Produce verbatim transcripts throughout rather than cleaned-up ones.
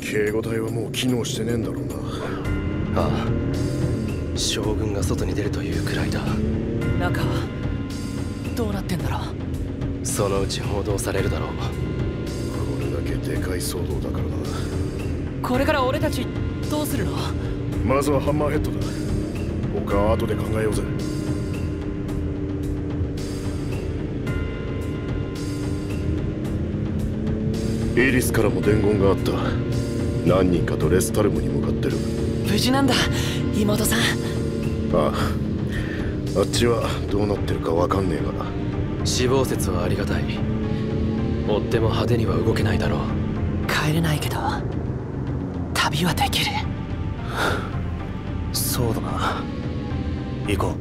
警護隊はもう機能してねえんだろうな。 ああ、将軍が外に出るというくらいだ。 中どうなってんだろう。そのうち報道されるだろう。これだけでかい騒動だからな。 これから俺たちどうするの？ まずはハンマーヘッドだ。他は後で考えようぜ。イリスからも伝言があった。何人かとレスタルムに向かってる。 無事なんだ妹さん。 ああ、あっちはどうなってるかわかんねえがな。 死亡説はありがたい。追っても派手には動けないだろう。 帰れないけど旅はできる。 そうだな、行こ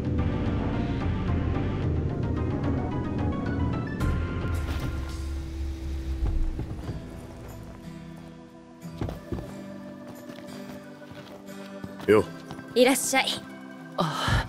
うよ。 いらっしゃい。 あ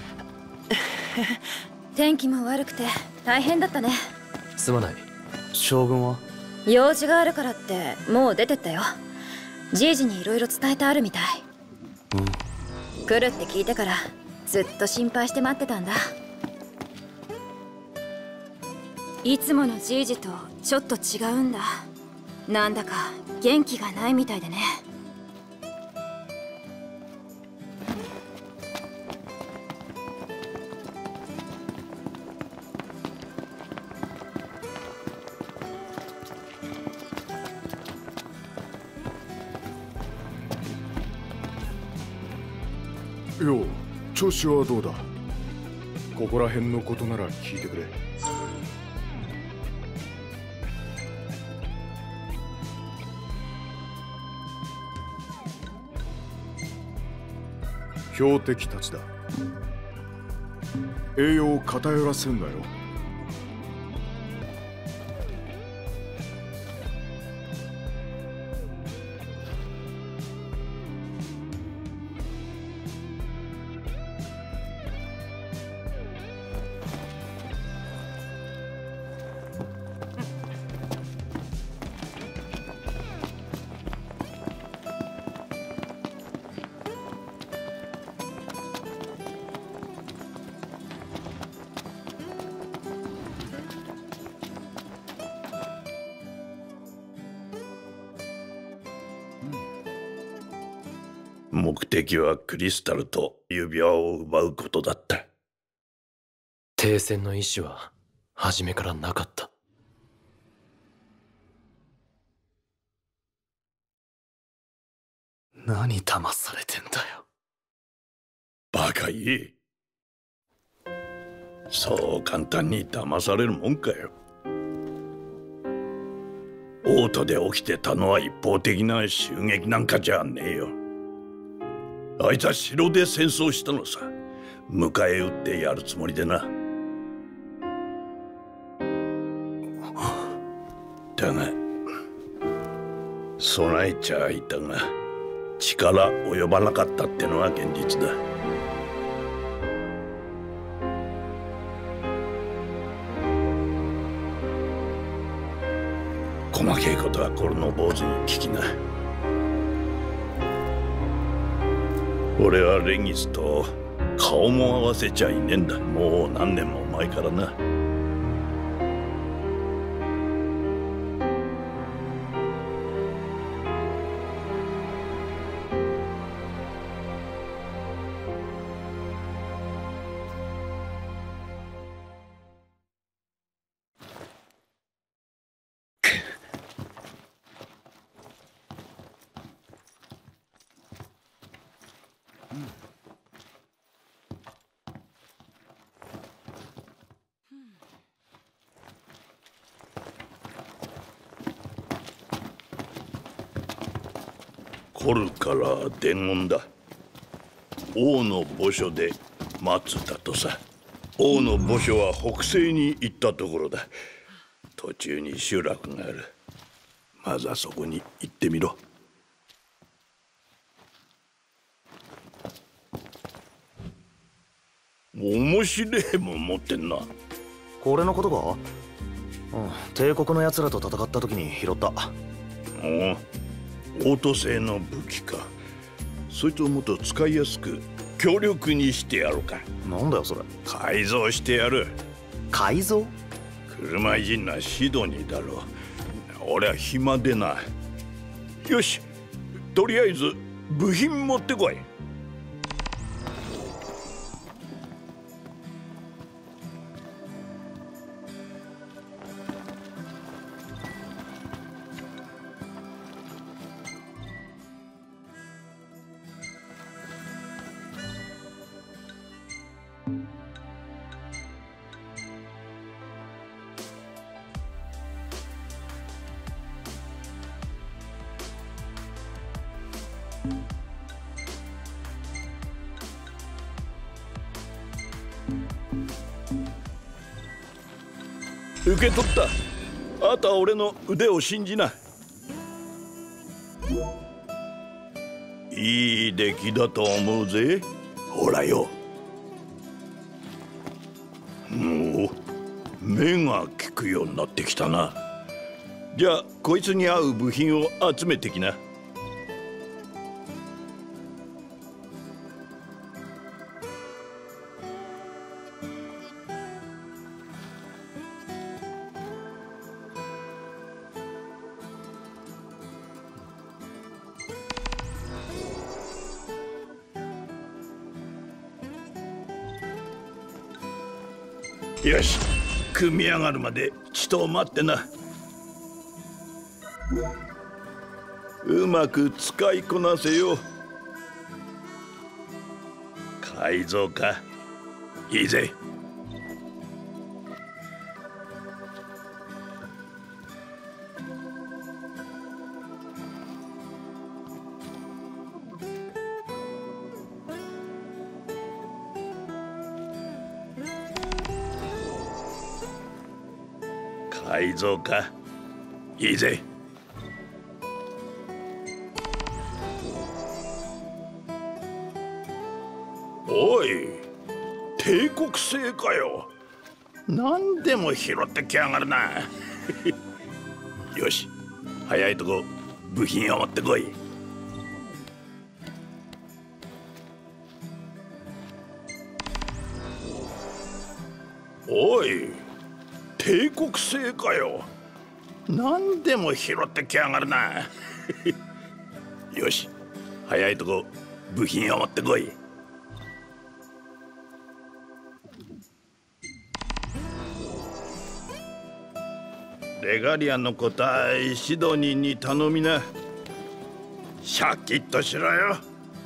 天気も悪くて大変だったね。 すまない。 将軍は？ 用事があるからってもう出てったよ。じいじにいろいろ伝えてあるみたい。うん、来るって聞いてからずっと心配して待ってたんだ。いつものじいじとちょっと違うんだ。なんだか元気がないみたいでね。 よう、調子はどうだ？ここら辺のことなら聞いてくれ。標的たちだ。栄養を偏らせんなよ。 目的はクリスタルと指輪を奪うことだった。 停戦の意思は初めからなかった。 何騙されてんだよ。 バカ言え。そう簡単に騙されるもんかよ。オートで起きてたのは一方的な襲撃なんかじゃねえよ。あいつは城で戦争したのさ。迎え撃ってやるつもりでな。だが備えちゃいたが力及ばなかったってのは現実だ。細けいことはこれの坊主に聞きな。俺はレギスと顔も合わせちゃいねえんだ。もう何年も前からな。コルから伝言だ。王の墓所で待つだとさ。王の墓所は北西に行ったところだ。途中に集落がある。まずはそこに行ってみろ。面白いもん持ってんな。 これのことか？うん、帝国の奴らと戦った時に拾った。 おう、 オート製の武器か。そいつをもっと使いやすく強力にしてやろうか。 なんだよそれ。 改造してやる。 改造？ 車いじんなシドニーだろ。俺は暇でな。よし、とりあえず部品持ってこい。受け取った。あとは俺の腕を信じな。いい出来だと思うぜ。ほらよ。もう目が利くようになってきたな。じゃあこいつに合う部品を集めてきな。よし、組み上がるまでちと待ってな。うまく使いこなせよ。改造か。いいぜ。改造か。いいぜ。おい、帝国製かよ。何でも拾ってきやがるな。よし、早いとこ部品を持ってこい。おい、帝国製かよ。何でも拾ってきやがるな。よし、早いとこ部品を持ってこい。レガリアの個体シドニーに頼みな。シャキッとしろよ。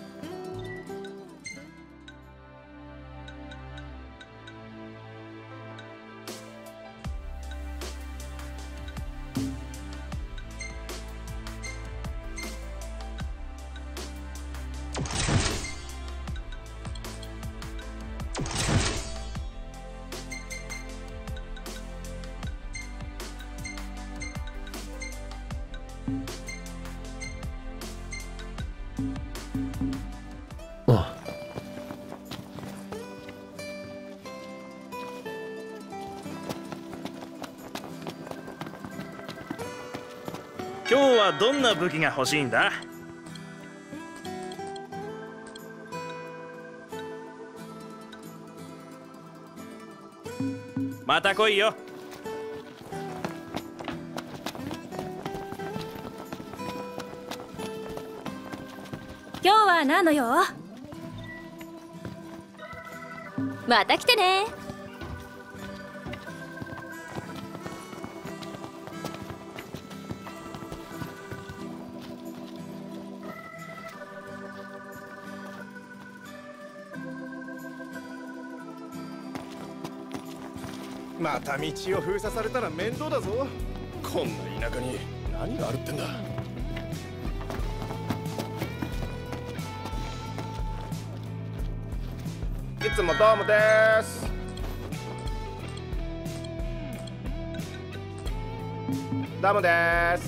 今日はどんな武器が欲しいんだ？また来いよ。 今日は何の用？また来てね。 また道を封鎖されたら面倒だぞ。こんな田舎に何があるってんだ。いつもどうもです。どうもです。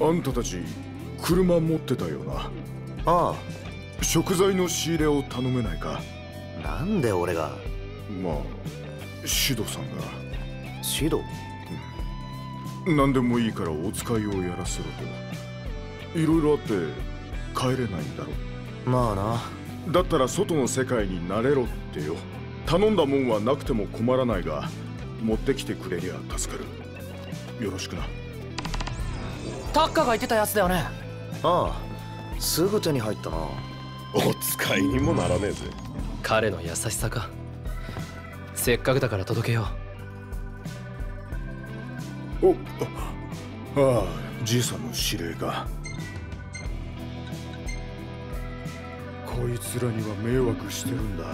あんたたち車持ってたよな。 ああ、 食材の仕入れを頼めないか。 なんで俺が。 まあシドさんが。 シド？ 何でもいいからお使いをやらせろと。いろいろあって帰れないんだろ。 まあな。 だったら外の世界に慣れろってよ。頼んだもんはなくても困らないが、持ってきてくれりゃ助かる。よろしくな。 タッカが言ってたやつだよね。 ああ、すぐ手に入ったな。 お使いにもならねえぜ。 彼の優しさか。せっかくだから届けよう。おああ、じいさんの指令か。こいつらには迷惑してるんだ。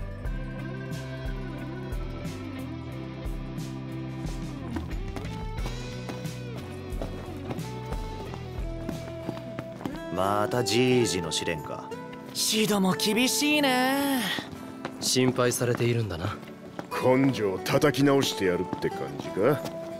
またじいじの試練か。 シドも厳しいね。 心配されているんだな。 根性叩き直してやるって感じか。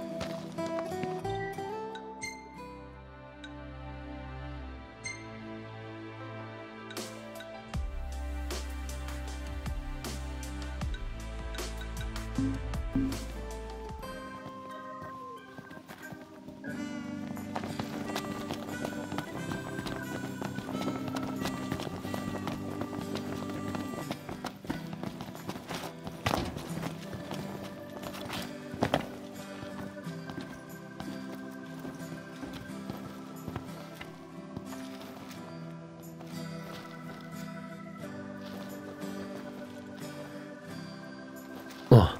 あ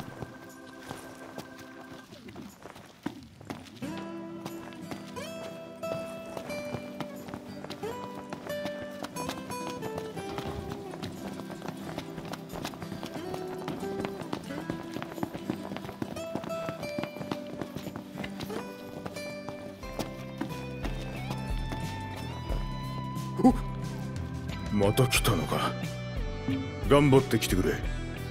また来たのか。頑張ってきてくれ。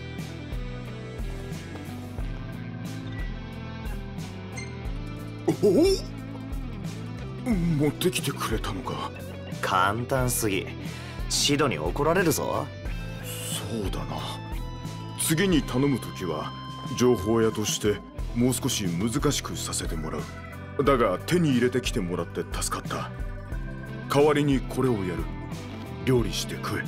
おお、持ってきてくれたのか。 簡単すぎ。シドに怒られるぞ。 そうだな。次に頼むときは情報屋としてもう少し難しくさせてもらう。だが手に入れてきてもらって助かった。代わりにこれをやる。料理して食え。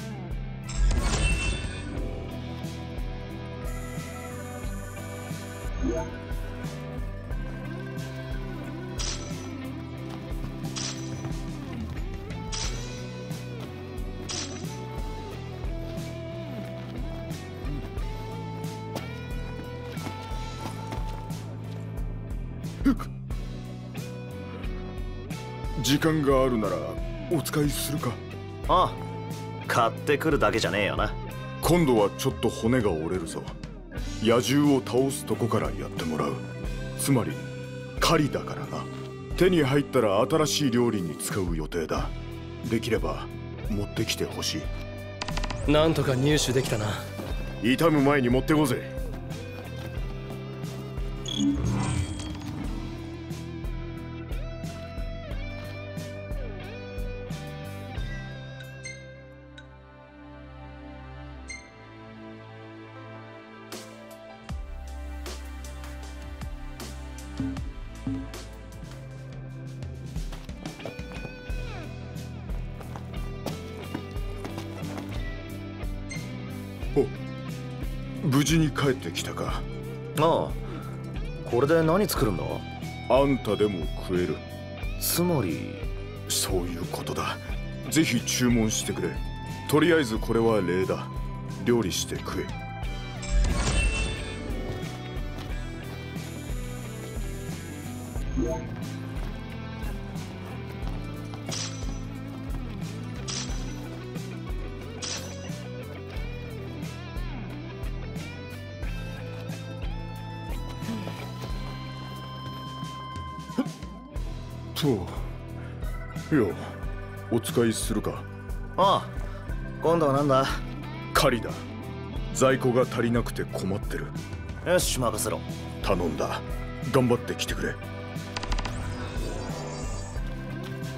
時間があるならお使いするか。 ああ、買ってくるだけじゃねえよな。 今度はちょっと骨が折れるぞ。野獣を倒すとこからやってもらう。つまり狩りだからな。手に入ったら新しい料理に使う予定だ。できれば持ってきてほしい。 なんとか入手できたな。 痛む前に持ってこぜ。 お、無事に帰ってきたか。 ああ、これで何作るんだ？ あんたでも食える。 つまりそういうことだ。ぜひ注文してくれ。とりあえずこれは礼だ。料理して食え。と、よ、お使いするか。 ああ、今度はなんだ？ 狩りだ。在庫が足りなくて困ってる。 よし、任せろ。 頼んだ。頑張ってきてくれ。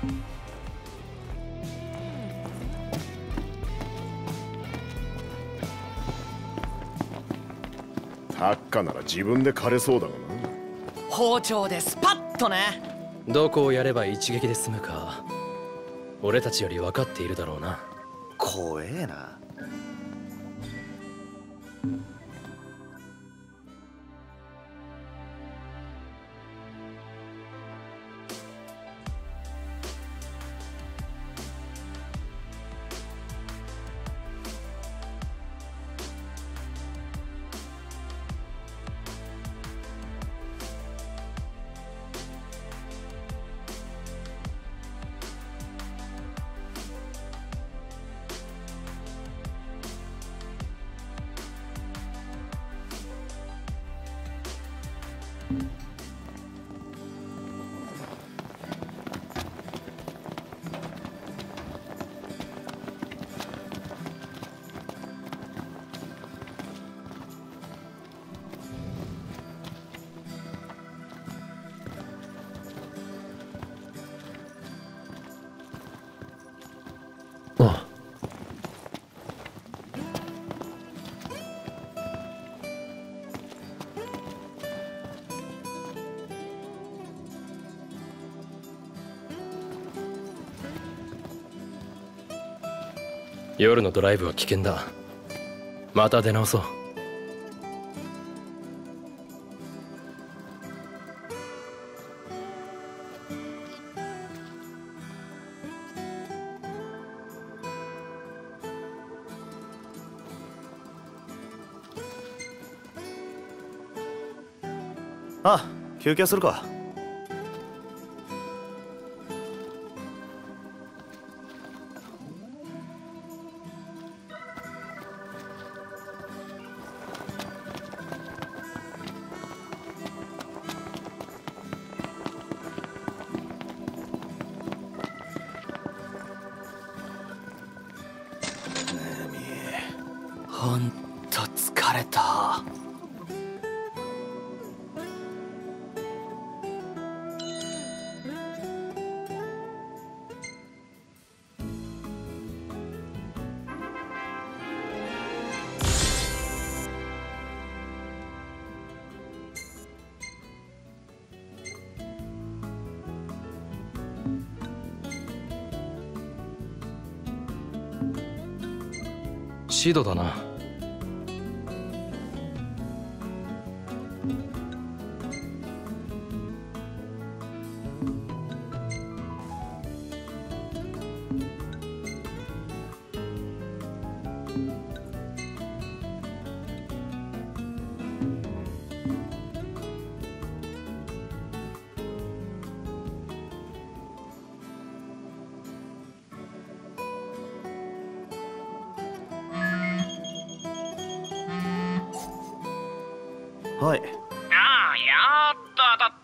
タッカなら自分で枯れそうだがな。 包丁でスパッとね。 どこをやれば一撃で済むか俺たちより分かっているだろうな。 怖えな。 あ夜のドライブは危険だ。また出直そう。 あ、休憩するか。 ほんと疲れた。 シドだな。 はい。 ああ、やっと当たった。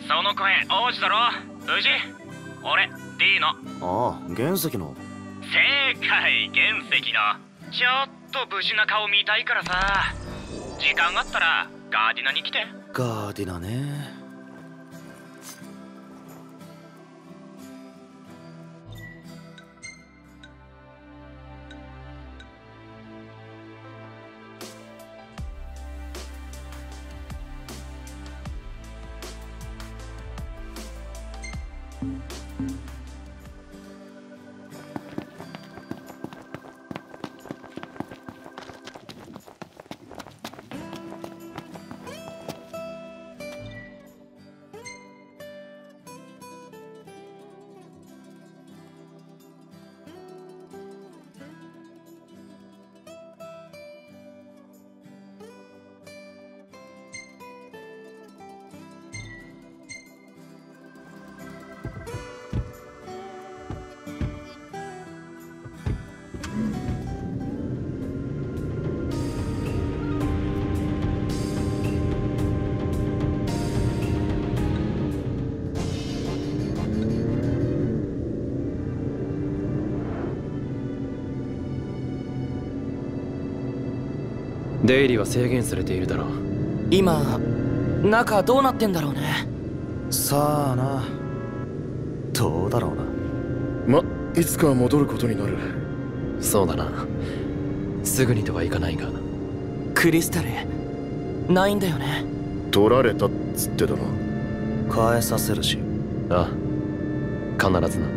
その声王子だろ。無事？俺 D の。 ああ、原石の。 正解、原石の。ちょっと無事な顔見たいからさ、時間あったらガーディナに来て。 ガーディナね。 出入りは制限されているだろう。 今中どうなってんだろうね。 さあな。 どうだろうな。 ま、いつかは戻ることになる。 そうだな。すぐにとはいかないが。 クリスタルないんだよね。 取られたっつってたな。 返させるし。 ああ、必ずな。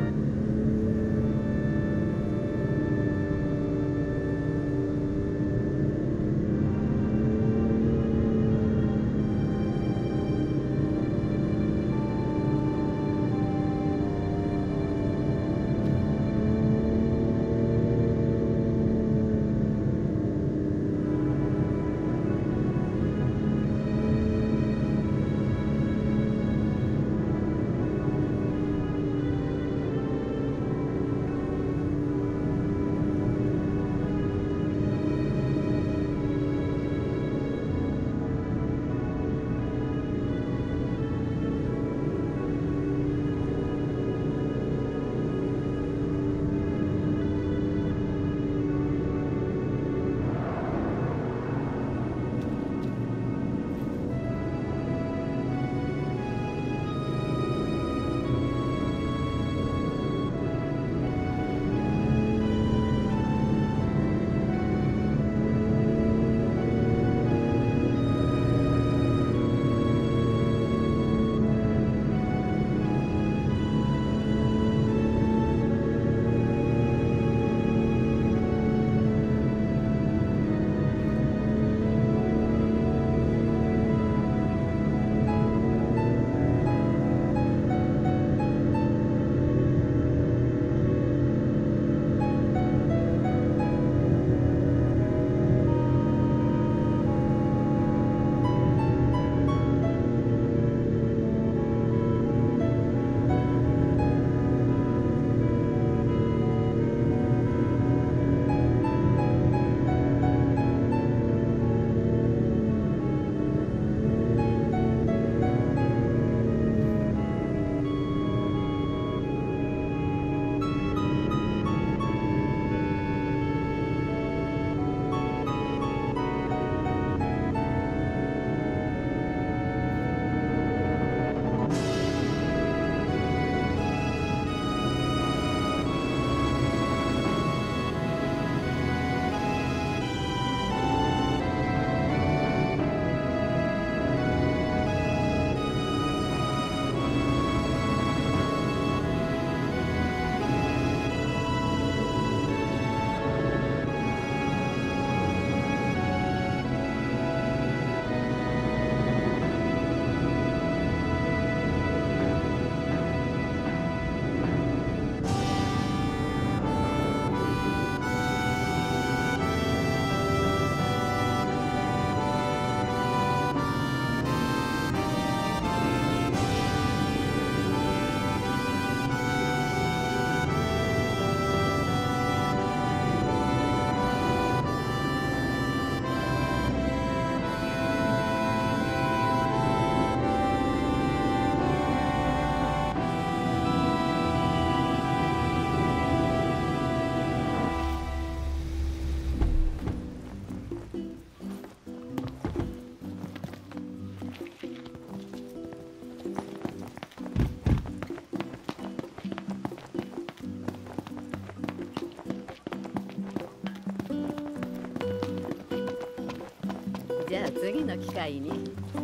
じゃあ次の機会に。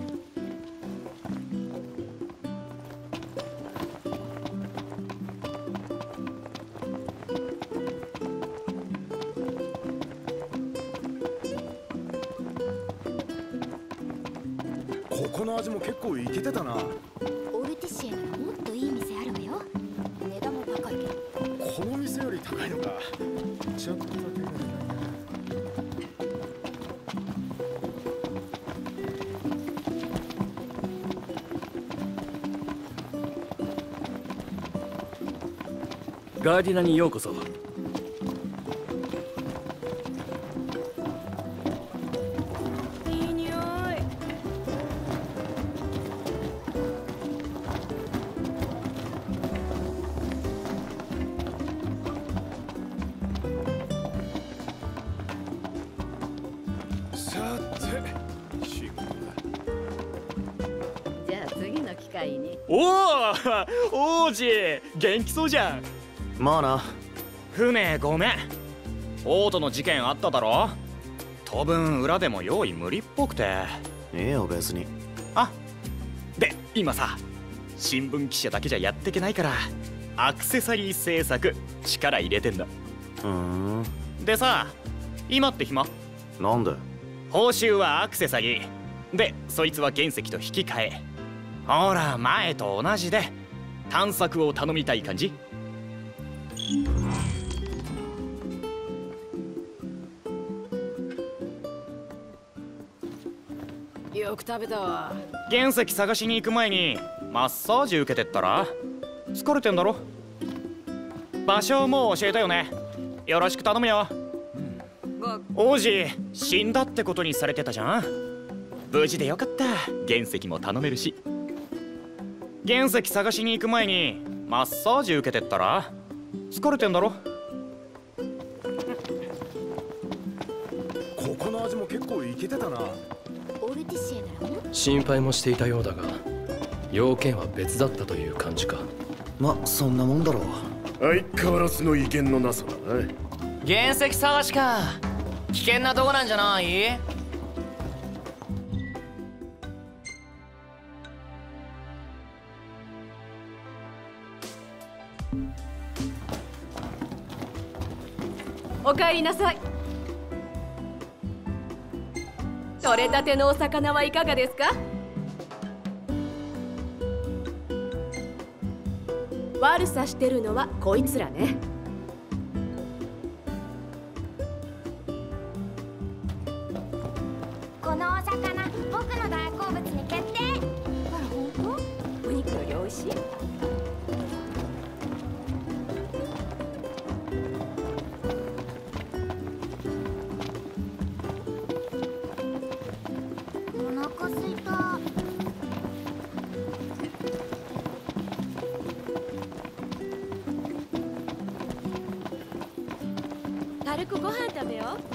ここの味も結構イケてたな。 オルティシエならもっといい店あるわよ。値段も高いけど。 この店より高いのか。ちょっとだけ。 ガーディナにようこそ。 いい匂い。 さて、仕事だ。 じゃあ次の機会に。 おお、王子元気そうじゃん。 まあな。 船ごめん。王都の事件あっただろ。当分裏でも用意無理っぽくて。 ええよ別に。 あ、で今さ、新聞記者だけじゃやってけないからアクセサリー制作力入れてんだ。 ふん。 でさ、今って暇？ なんで？ 報酬はアクセサリーで、そいつは原石と引き換え。ほら前と同じで探索を頼みたい感じ。 よく食べたわ。 原石探しに行く前にマッサージ受けてったら？疲れてんだろ。場所もう教えたよね。よろしく頼むよ。王子死んだってことにされてたじゃん。無事でよかった。原石も頼めるし。原石探しに行く前にマッサージ受けてったら？疲れてんだろ。 ここの味も結構イケてたな。 オルティシエならも心配もしていたようだが、要件は別だったという感じか。 ま、そんなもんだろう。 相変わらずの威厳のなさだな。 原石探しか。危険なとこなんじゃない？ おかえりなさい。取れたてのお魚はいかがですか？悪さしてるのはこいつらね。 このお魚僕の大好物に決定。 あら本当？お肉より美味しい？ お腹すいた。 軽くご飯食べよう。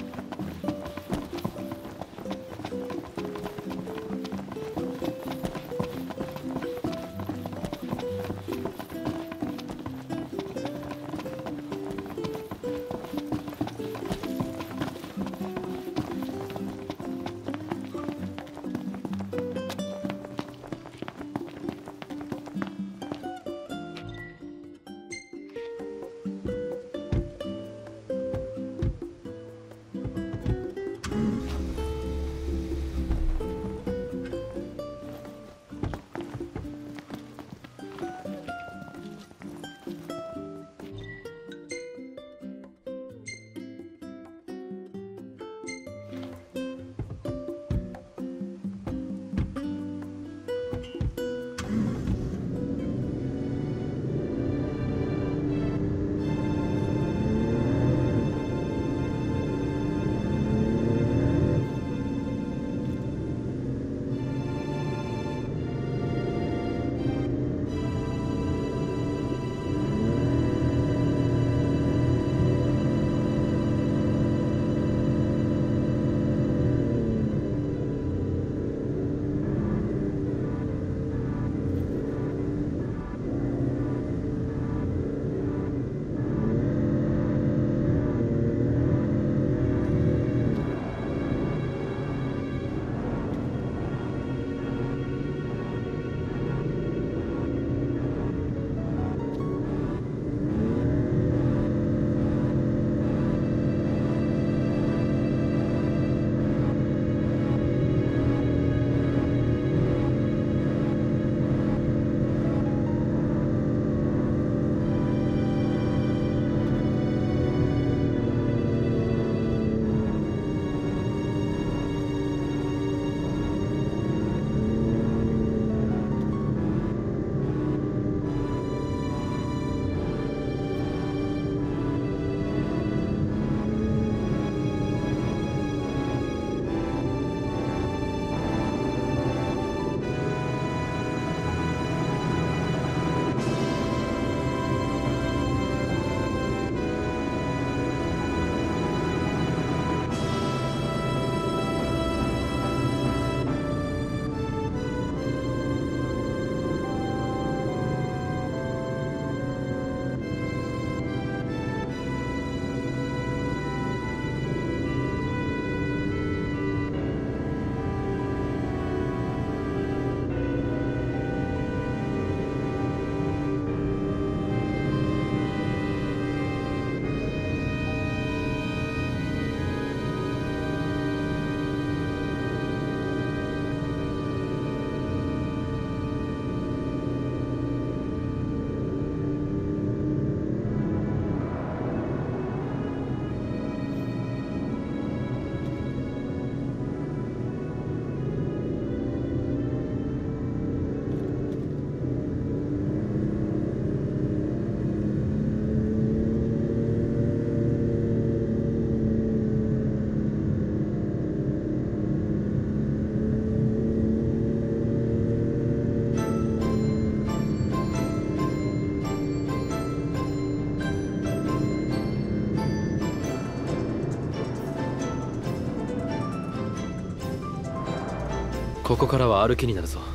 ここからは歩きになるぞ。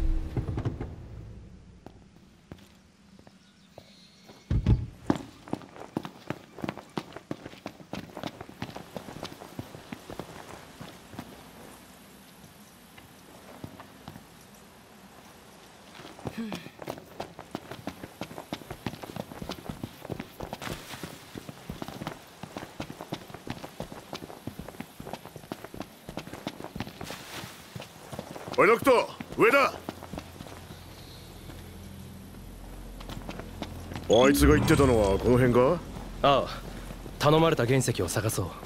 おいノクト、上だ。あいつが言ってたのはこの辺か？ ああ、頼まれた原石を探そう。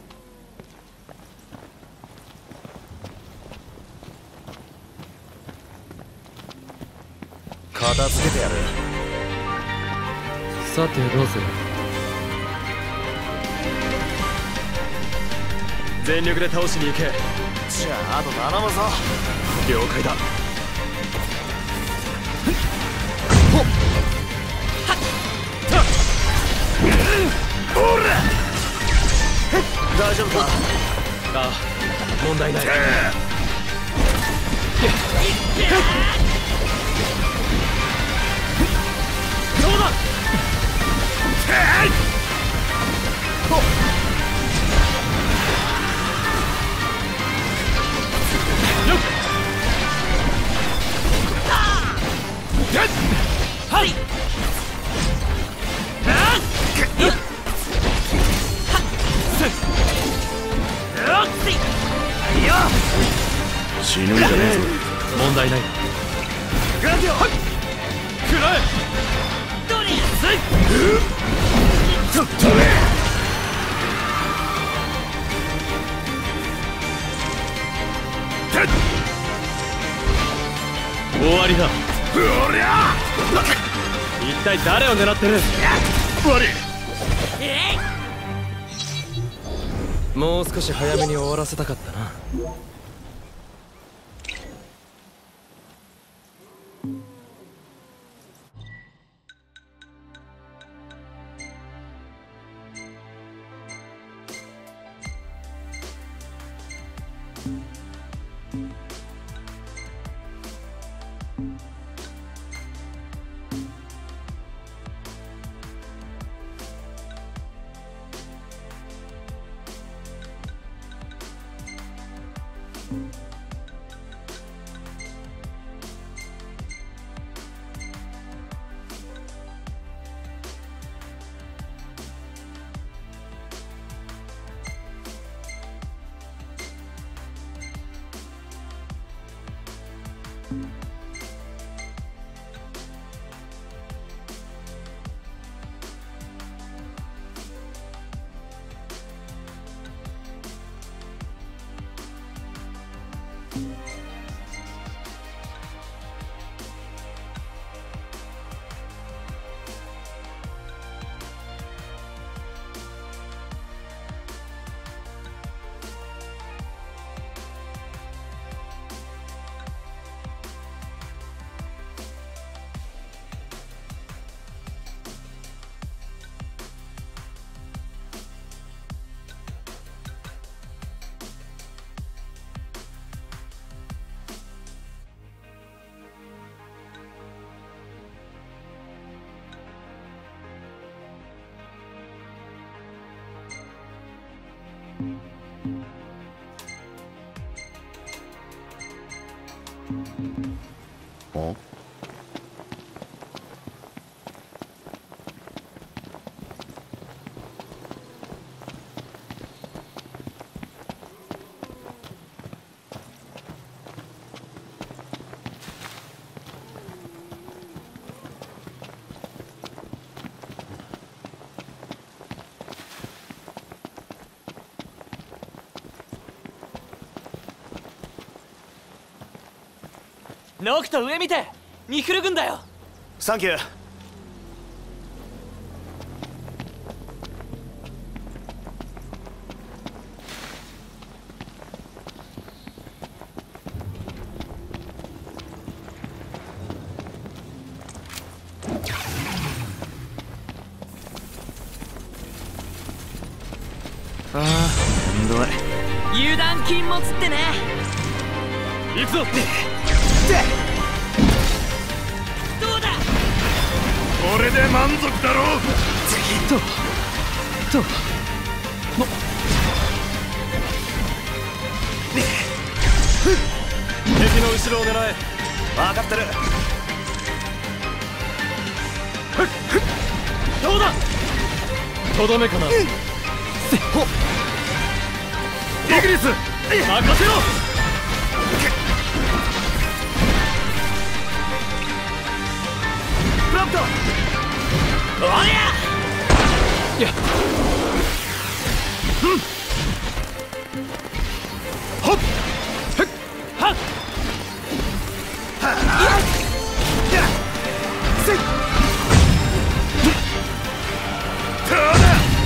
片付けてやる。 さてどうする？全力で倒しに行け。 じゃああと頼むぞ。 了解だ。 大丈夫か？ ああ、問題ない。どうだ？はい。 死ぬんじゃねえぞ。 問題ない。グラディオ、食らえ。どれやすい。ちょっとね。終わりだ。おりゃ！一体誰を狙ってる？悪い。もう少し早めに終わらせたかったな。 あ？ ノクト上見て、ミフル軍だよ。 サンキュー。 ああ、しんどい。油断禁物ってね。 行くぞ。 どうだ。 これで満足だろう。 ととも敵の後ろを狙え。 分かってる。 どうだ。とどめかな。せほイギリス任せろ。 プラントおりゃ。 いやうんほっへっはっはっやっせっただ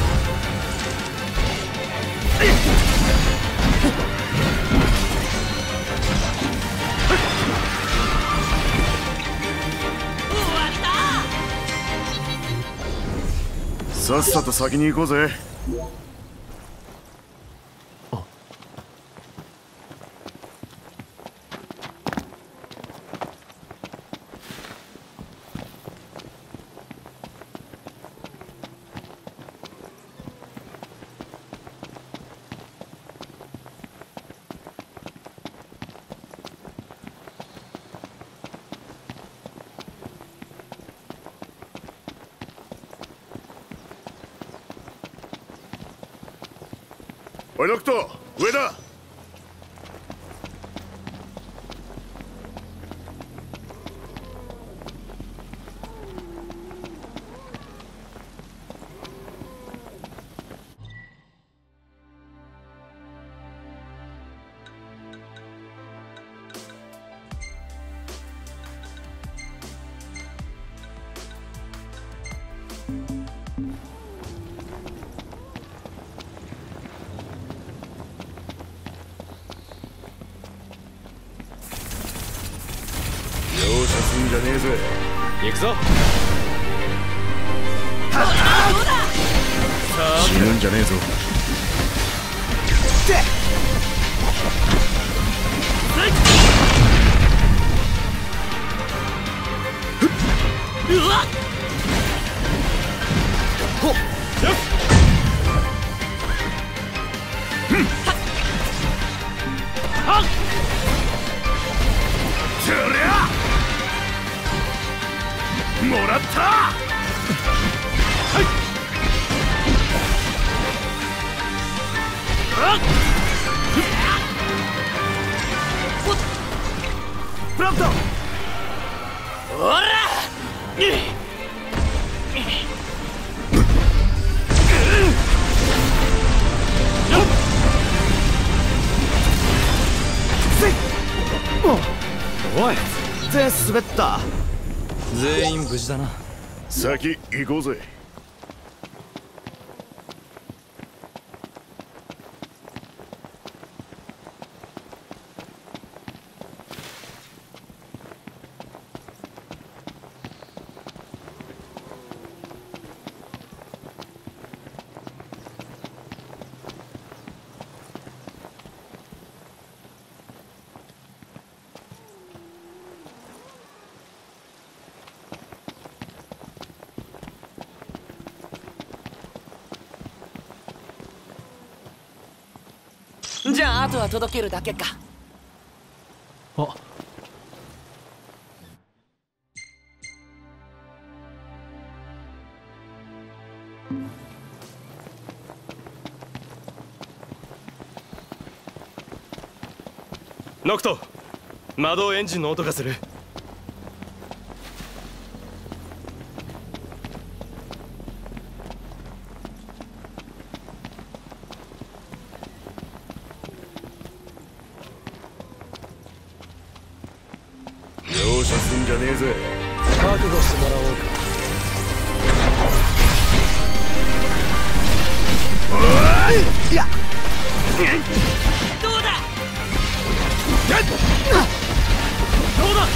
さっさと先に行こうぜ。おいノクト、上だ。すんじゃねえぜ。 行くぞ。 死ぬんじゃねえぞ。 うわっほっよしはっそりゃもらった。はいプラントおらおい全滑った。 全員無事だな。 先行こうぜ。 じゃああとは届けるだけか。 あノクト、魔導エンジンの音がする。 容赦すんじゃねえぜ。 覚悟してもらおうか。 おいいやどうだ。 どうだ。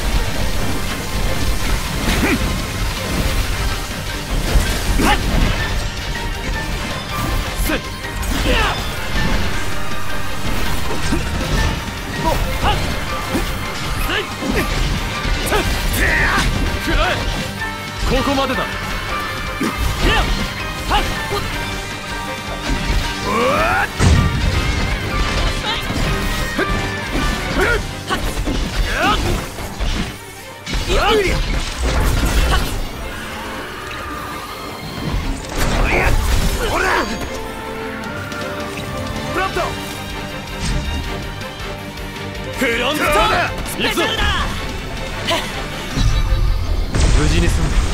せっやっフロントスペシャルだ。無事に済んだ。